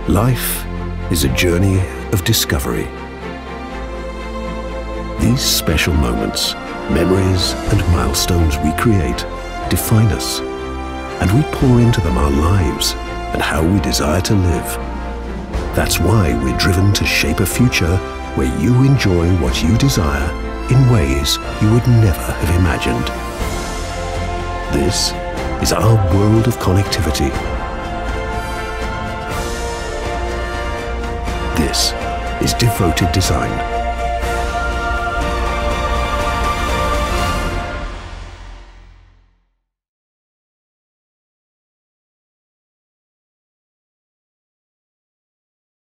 Life is a journey of discovery. These special moments, memories and milestones we create define us, and we pour into them our lives and how we desire to live. That's why we're driven to shape a future where you enjoy what you desire in ways you would never have imagined. This is our world of connectivity. This is devoted design.